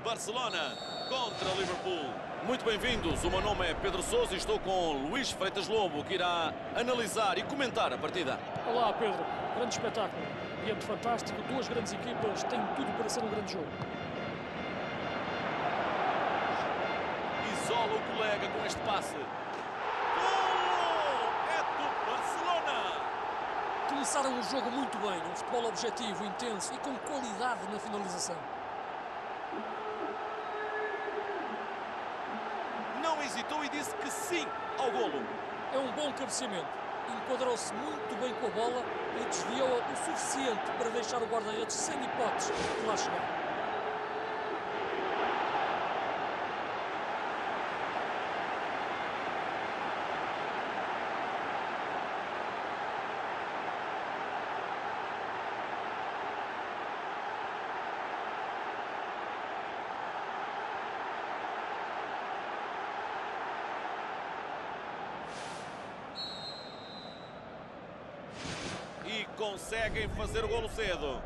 Barcelona contra Liverpool. Muito bem-vindos, o meu nome é Pedro Sousa e estou com Luís Freitas Lobo, que irá analisar e comentar a partida. Olá Pedro, grande espetáculo, ambiente fantástico, duas grandes equipas, têm tudo para ser um grande jogo. Isola o colega com este passe. Golo! É do Barcelona! Começaram o jogo muito bem, um futebol objetivo, intenso e com qualidade na finalização. Não hesitou e disse que sim ao golo. É um bom cabeceamento, enquadrou-se muito bem com a bola e desviou-a o suficiente para deixar o guarda-redes sem hipóteses de lá chegar. E conseguem fazer o golo cedo.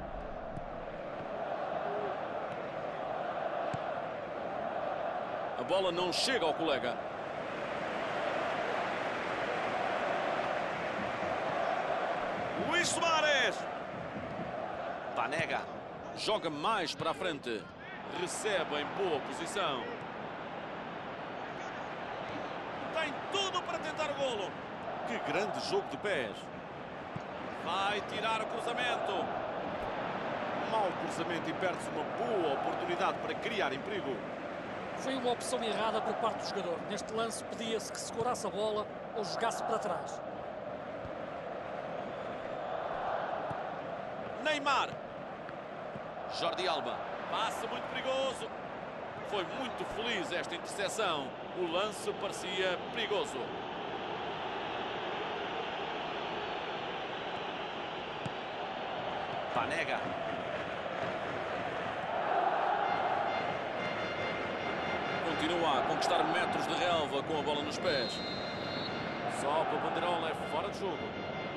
A bola não chega ao colega. Luís Soares. Banega joga mais para a frente. Recebe em boa posição. Tem tudo para tentar o golo. Que grande jogo de pés. Vai tirar o cruzamento. Mau cruzamento e perde-se uma boa oportunidade para criar em perigo. Foi uma opção errada por parte do jogador. Neste lance pedia-se que segurasse a bola ou jogasse para trás. Neymar. Jordi Alba. Passe muito perigoso. Foi muito feliz esta interseção. O lance parecia perigoso. Banega. Continua a conquistar metros de relva com a bola nos pés. Só para o bandeirola, é fora de jogo.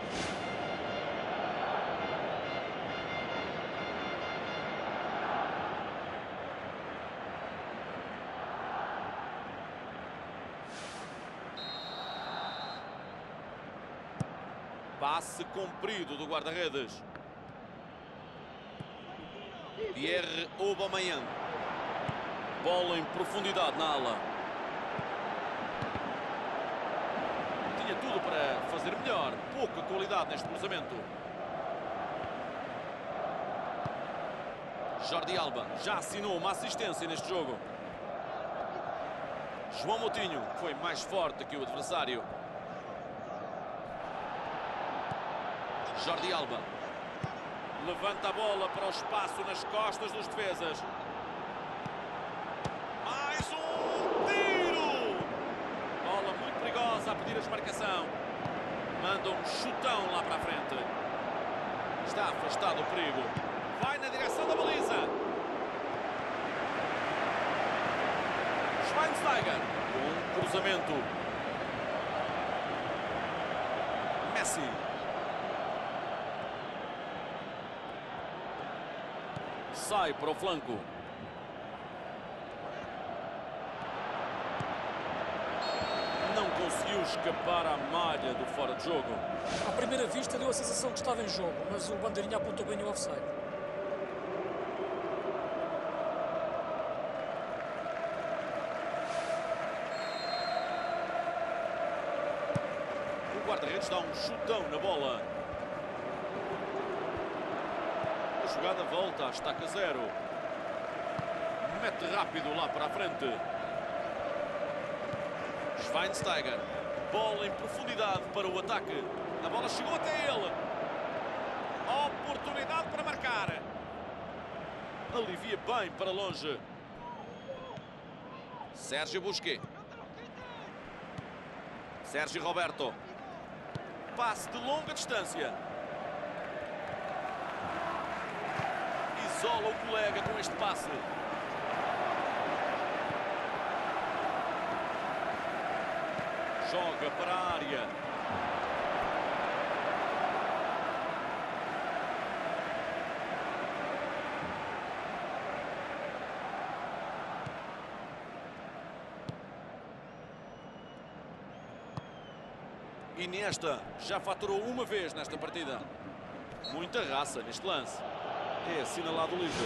Passe comprido do guarda-redes. Pierre Aubameyang. Bola em profundidade na ala. Tinha tudo para fazer melhor. Pouca qualidade neste cruzamento. Jordi Alba já assinou uma assistência neste jogo. João Moutinho foi mais forte que o adversário. Jordi Alba. Levanta a bola para o espaço nas costas dos defesas. Mais um tiro! Bola muito perigosa a pedir a desmarcação. Manda um chutão lá para a frente. Está afastado o perigo. Vai na direção da baliza. Schweinsteiger. Um cruzamento. Messi. Sai para o flanco. Não conseguiu escapar à malha do fora de jogo. À primeira vista deu a sensação que estava em jogo, mas o bandeirinha apontou bem o offside. O guarda-redes dá um chutão na bola. A jogada volta à estaca zero. Mete rápido lá para a frente. Schweinsteiger. Bola em profundidade para o ataque. A bola chegou até ele. Oportunidade para marcar. Alivia bem para longe. Sérgio Busquets. Sérgio Roberto. Passe de longa distância. Isola o colega com este passe. Joga para a área. Iniesta já faturou uma vez nesta partida. Muita raça neste lance. É assinalado livre.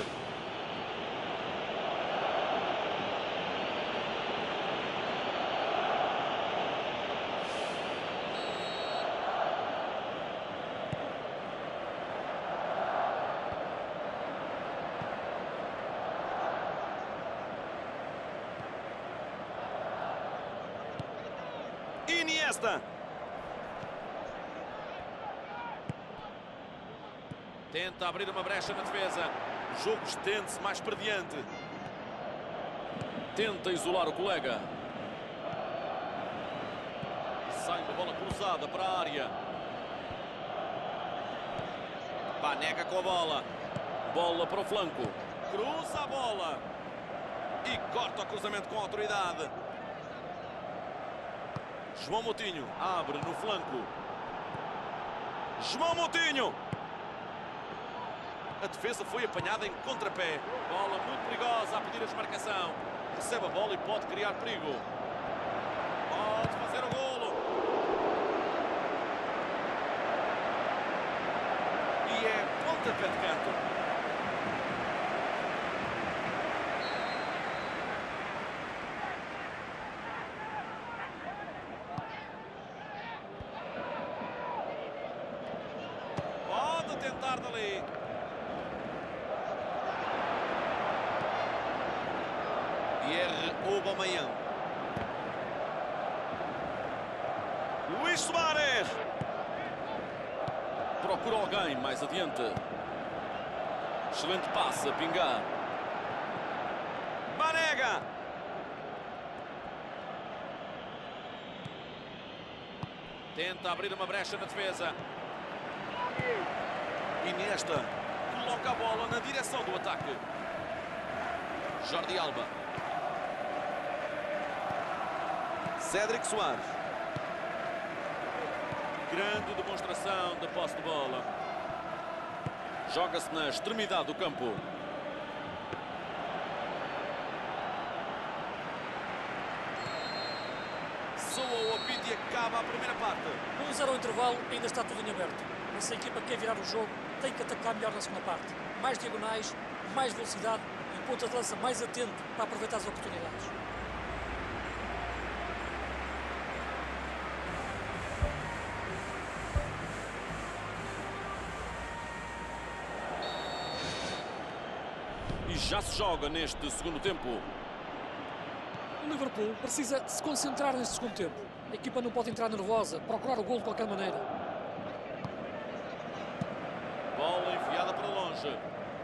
Iniesta. Tenta abrir uma brecha na defesa. O jogo estende-se mais para diante. Tenta isolar o colega. Sai uma bola cruzada para a área. Banega com a bola. Bola para o flanco. Cruza a bola. E corta o cruzamento com autoridade. João Moutinho abre no flanco. João Moutinho. A defesa foi apanhada em contrapé. Bola muito perigosa a pedir a desmarcação. Recebe a bola e pode criar perigo. Pode fazer o golo. E é pontapé de canto. Pode tentar dali. Aubameyang. Luís Soares. Procura alguém mais adiante. Excelente passe a pingar. Banega. Tenta abrir uma brecha na defesa. Iniesta coloca a bola na direção do ataque. Jordi Alba. Cédric Soares. Grande demonstração da posse de bola. Joga-se na extremidade do campo. Soa o apito e acaba a primeira parte. 1-0 ao intervalo, ainda está tudo em aberto. Essa equipa que quer virar o jogo tem que atacar melhor na segunda parte. Mais diagonais, mais velocidade e ponta de lança mais atento para aproveitar as oportunidades. E já se joga neste segundo tempo. O Liverpool precisa se concentrar neste segundo tempo. A equipa não pode entrar nervosa, procurar o golo de qualquer maneira. Bola enviada para longe.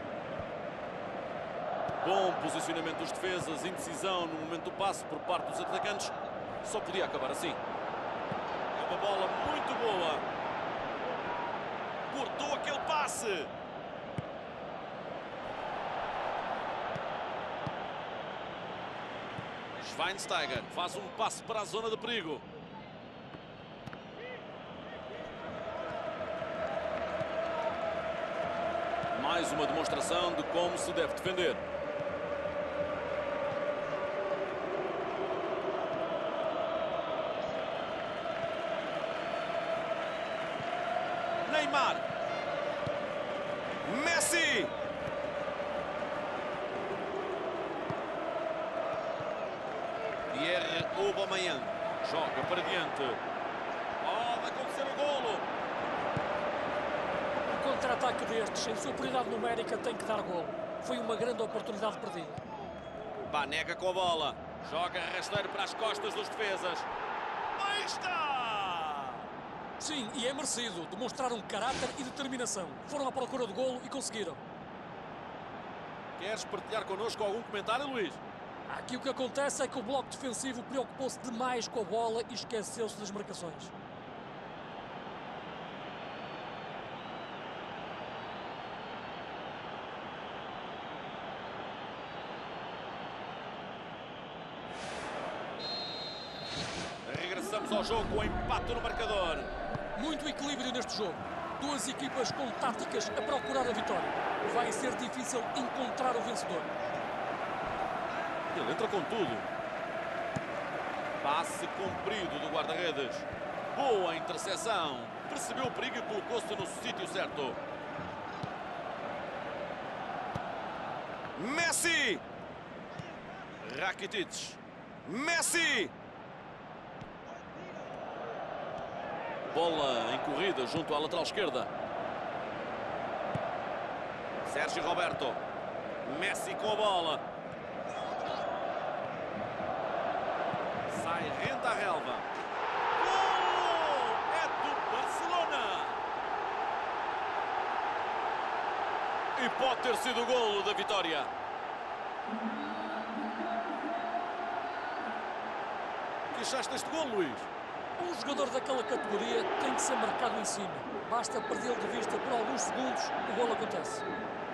Bom posicionamento dos defesas, indecisão no momento do passe por parte dos atacantes. Só podia acabar assim. É uma bola muito boa. Cortou aquele passe. Schweinsteiger faz um passe para a zona de perigo. Mais uma demonstração de como se deve defender. Neymar. Messi. Aubameyang joga para diante. Pode acontecer o golo. Um contra-ataque destes, em superioridade numérica, tem que dar golo. Foi uma grande oportunidade perdida. Banega com a bola. Joga rasteiro para as costas dos defesas. Aí está! Sim, e é merecido. Demonstraram caráter e determinação. Foram à procura do golo e conseguiram. Queres partilhar connosco algum comentário, Luís? Aqui o que acontece é que o bloco defensivo preocupou-se demais com a bola e esqueceu-se das marcações. Regressamos ao jogo com o empate no marcador. Muito equilíbrio neste jogo. Duas equipas com táticas a procurar a vitória. Vai ser difícil encontrar o vencedor. Ele entra com tudo. Passe comprido do guarda-redes. Boa interseção. Percebeu o perigo e colocou-se no sítio certo. Messi! Rakitic. Messi! Bola em corrida junto à lateral esquerda. Sérgio Roberto. Messi com a bola. Sai rente à relva. Gol! É do Barcelona! E pode ter sido o golo da vitória. O que achaste deste golo, Luís? Um jogador daquela categoria tem que ser marcado em cima. Basta perdê-lo de vista por alguns segundos, o golo acontece.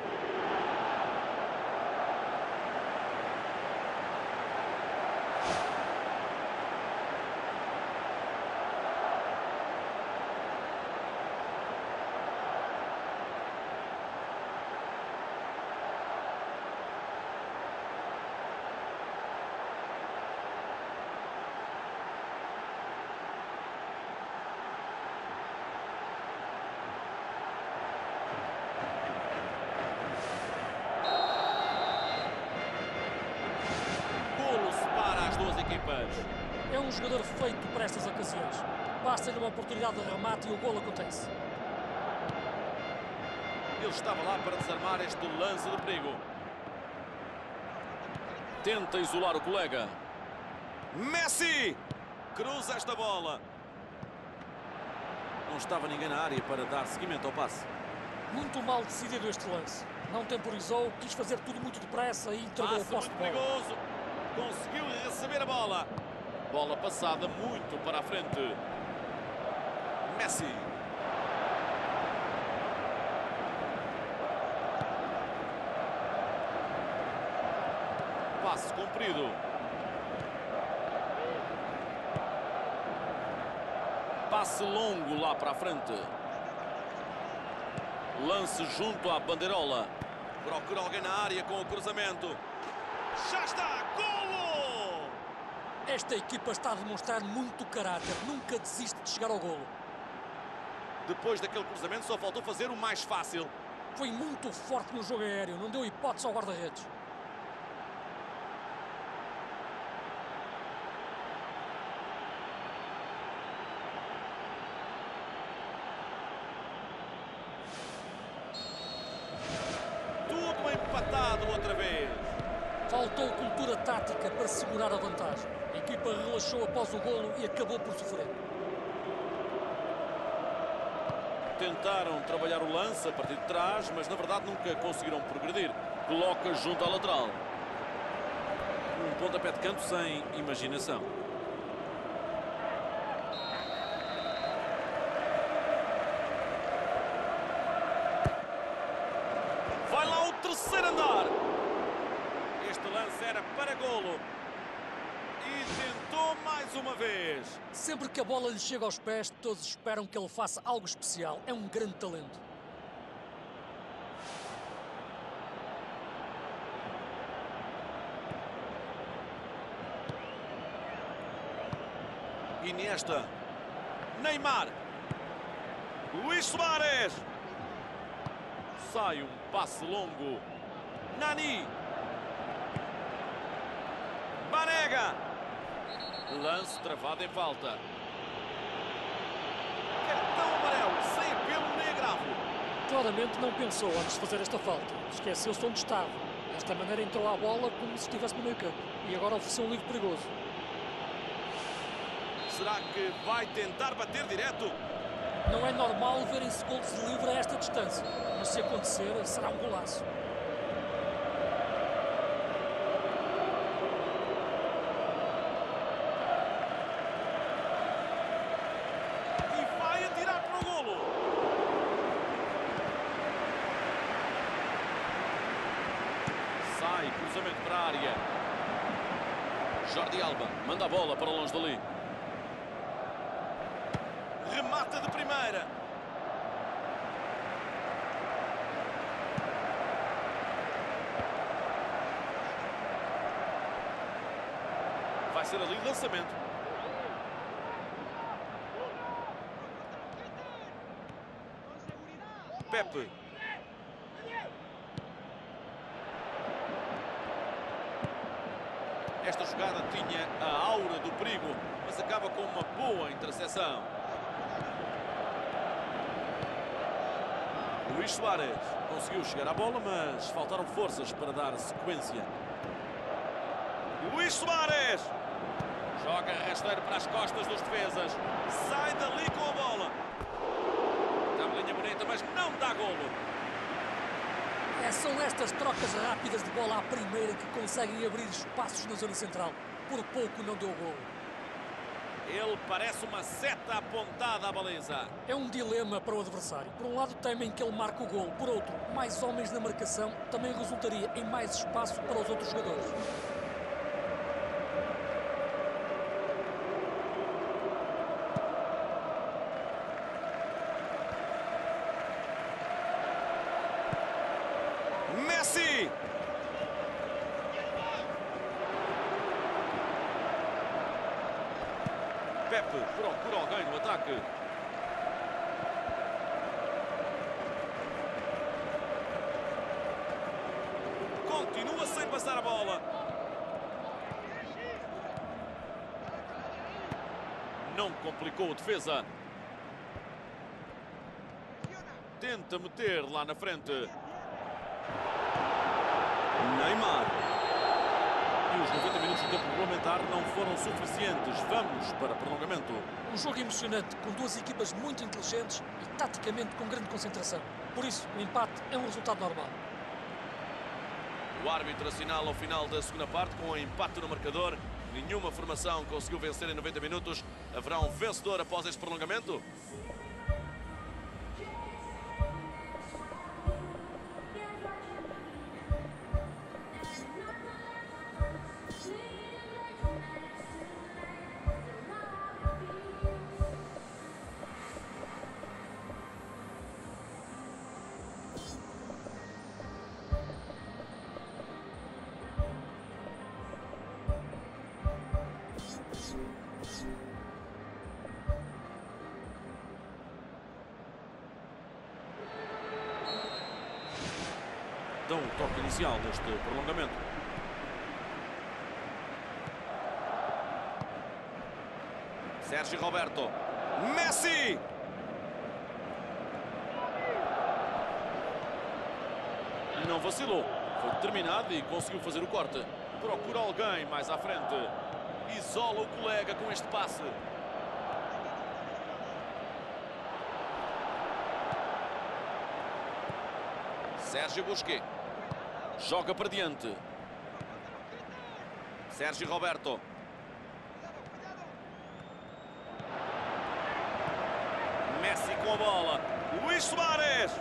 É um jogador feito para estas ocasiões. Basta-lhe uma oportunidade de remate e o golo acontece. Ele estava lá para desarmar este lance de perigo. Tenta isolar o colega. Messi! Cruza esta bola. Não estava ninguém na área para dar seguimento ao passe. Muito mal decidido este lance. Não temporizou, quis fazer tudo muito depressa e entregou o posse de bola. Perigoso. Conseguiu receber a bola. Bola passada muito para a frente. Messi. Passe comprido. Passe longo lá para a frente. Lance junto à bandeirola. Procura alguém na área com o cruzamento. Já está! Golo! Esta equipa está a demonstrar muito caráter. Nunca desiste de chegar ao golo. Depois daquele cruzamento só faltou fazer o mais fácil. Foi muito forte no jogo aéreo. Não deu hipótese ao guarda-redes. Tudo empatado outra vez. Faltou cultura tática para segurar a vantagem. A equipa relaxou após o golo e acabou por sofrer. Tentaram trabalhar o lance a partir de trás, mas na verdade nunca conseguiram progredir. Coloca junto à lateral. Um pontapé de canto sem imaginação. Vai lá o terceiro andar. Este lance era para golo. E tentou mais uma vez. Sempre que a bola lhe chega aos pés, todos esperam que ele faça algo especial. É um grande talento. Iniesta. Neymar. Luís Soares. Sai um passe longo. Nani. Banega. Lance travado em falta. Cartão amarelo, sem apelo nem agravo. Claramente não pensou antes de fazer esta falta. Esqueceu-se onde estava. Desta maneira entrou à bola como se estivesse no meio campo. E agora ofereceu um livre perigoso. Será que vai tentar bater direto? Não é normal verem-se golos de livre a esta distância. Mas se acontecer, será um golaço. Sai, cruzamento para a área. Jordi Alba manda a bola para longe dali. Remata de primeira. Vai ser ali lançamento. Pepe. Esta jogada tinha a aura do perigo, mas acaba com uma boa interseção. Luís Soares conseguiu chegar à bola, mas faltaram forças para dar sequência. Luís Soares joga rasteiro para as costas dos defesas. Sai dali com a bola. Dá uma linha bonita, mas não dá golo. São estas trocas rápidas de bola à primeira que conseguem abrir espaços na zona central. Por pouco não deu golo. Ele parece uma seta apontada à baliza. É um dilema para o adversário. Por um lado temem que ele marque o golo. Por outro, mais homens na marcação também resultaria em mais espaço para os outros jogadores. Messi! Pepe procura alguém no ataque. Continua sem passar a bola. Não complicou a defesa. Tenta meter lá na frente. Neymar. E os 90 minutos de tempo regulamentar não foram suficientes. Vamos para prolongamento. Um jogo emocionante, com duas equipas muito inteligentes e taticamente com grande concentração. Por isso, o empate é um resultado normal. O árbitro assinala ao final da segunda parte com um empate no marcador. Nenhuma formação conseguiu vencer em 90 minutos. Haverá um vencedor após este prolongamento? Dão o toque inicial deste prolongamento. Sérgio Roberto. Messi! Não vacilou. Foi determinado e conseguiu fazer o corte. Procura alguém mais à frente. Isola o colega com este passe. Sérgio Busquets. Joga para diante. Sérgio Roberto. Messi com a bola. Luís Soares.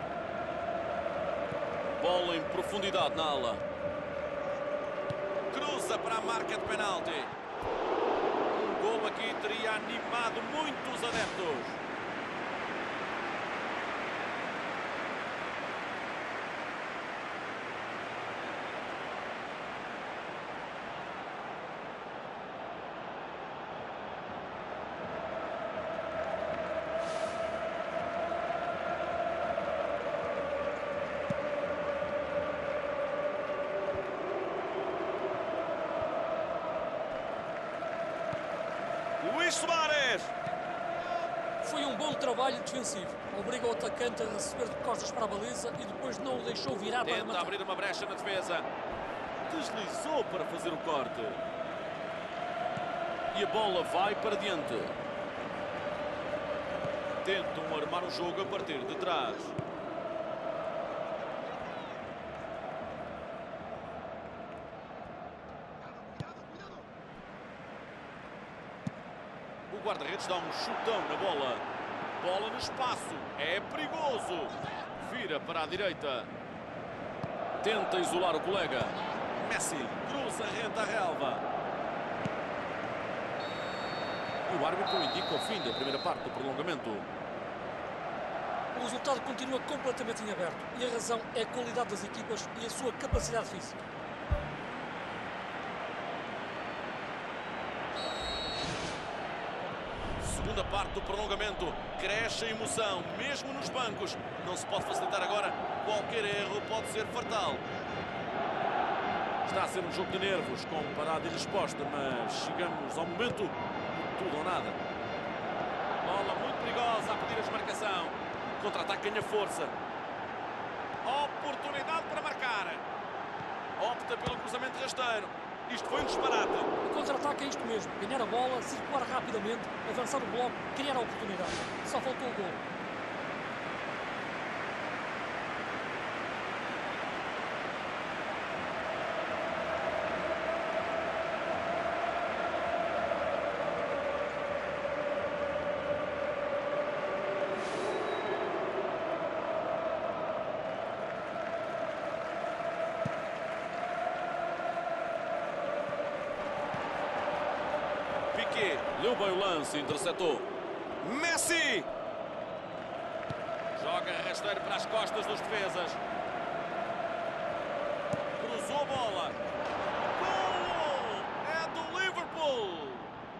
Bola em profundidade na ala. Cruza para a marca de penalti. Um gol aqui teria animado muitos adeptos. Luís Soares. Foi um bom trabalho defensivo. Obriga o atacante a receber de costas para a baliza e depois não o deixou virar para Tenta matar. abrir uma brecha na defesa. Deslizou para fazer o corte. E a bola vai para diante. Tentam armar o jogo a partir de trás. O guarda-redes dá um chutão na bola. Bola no espaço. É perigoso. Vira para a direita. Tenta isolar o colega. Messi cruza rente à relva. E o árbitro indica o fim da primeira parte do prolongamento. O resultado continua completamente em aberto e a razão é a qualidade das equipas e a sua capacidade física. Segunda parte do prolongamento. Cresce a emoção, mesmo nos bancos. Não se pode facilitar agora. Qualquer erro pode ser fatal. Está a ser um jogo de nervos, com parada e resposta, mas chegamos ao momento de tudo ou nada. Bola muito perigosa a pedir a desmarcação. Contra-ataque ganha força. Oportunidade para marcar. Opta pelo cruzamento rasteiro. Isto foi um disparate. O contra-ataque é isto mesmo. Ganhar a bola, circular rapidamente, avançar o bloco, criar a oportunidade. Só faltou o gol. Leu bem o lance, interceptou. Messi! Joga rasteiro para as costas dos defesas. Cruzou a bola. Golo! É do Liverpool!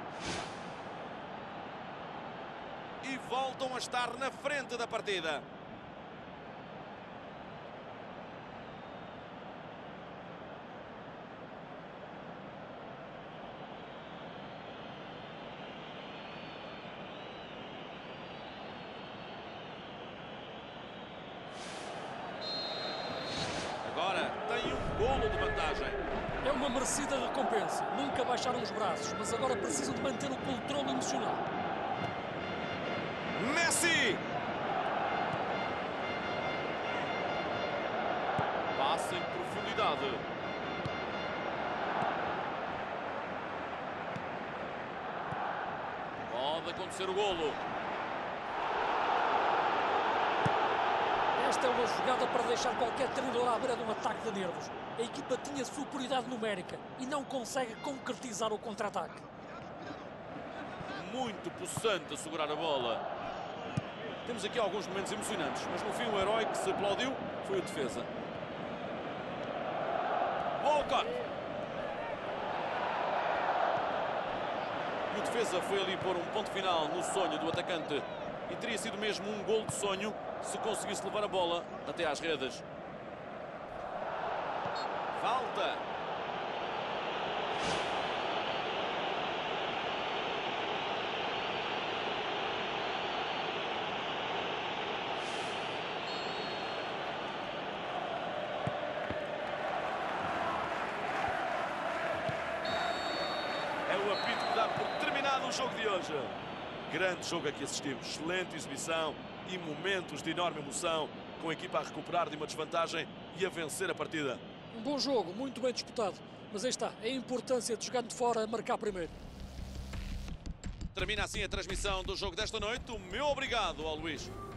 E voltam a estar na frente da partida. Agora tem um golo de vantagem. É uma merecida recompensa. Nunca baixaram os braços, mas agora precisam de manter o controle emocional. Messi! Passa em profundidade. Pode acontecer o golo. Esta é uma jogada para deixar qualquer treinador à beira de um ataque de nervos. A equipa tinha superioridade numérica e não consegue concretizar o contra-ataque. Muito possante a segurar a bola. Temos aqui alguns momentos emocionantes, mas no fim o herói que se aplaudiu foi o defesa. Walcott! E o defesa foi ali pôr um ponto final no sonho do atacante. E teria sido mesmo um gol de sonho se conseguisse levar a bola até às redes. Falta. É o apito que dá por terminado o jogo de hoje. Grande jogo a que assistimos, excelente exibição e momentos de enorme emoção, com a equipa a recuperar de uma desvantagem e a vencer a partida. Um bom jogo, muito bem disputado. Mas aí está, a importância de jogar de fora a marcar primeiro. Termina assim a transmissão do jogo desta noite. O meu obrigado ao Luís.